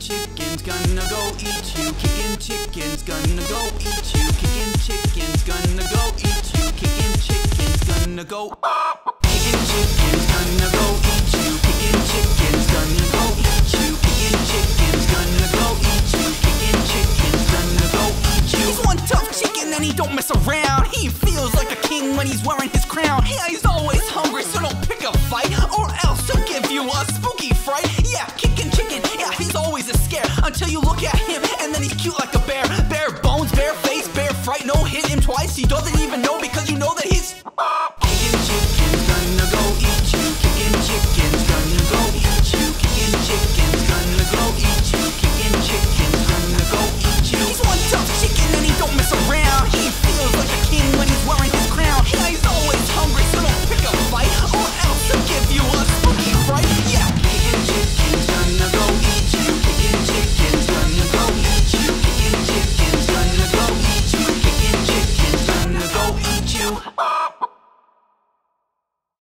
chicken's gonna go eat you. Kicking chicken's gonna go eat you. Kicking chicken's gonna go eat you. Kicking chicken's gonna go. Kicking chicken's gonna go eat you. Kicking chicken's gonna go eat you. Kicking chicken's gonna go eat you. Kicking chicken's gonna go eat you. He's one tough chicken and he don't mess around. He feels like a king when he's wearing his crown. Yeah, he's always hungry, so don't pick a fight, or else he'll give you a spooky fright. Yeah, kicking chicken, yeah, he's always a scare until you look at him and then he's cute like a bear. Bare bones, bare face, bare fright. No, hit him twice, he doesn't even know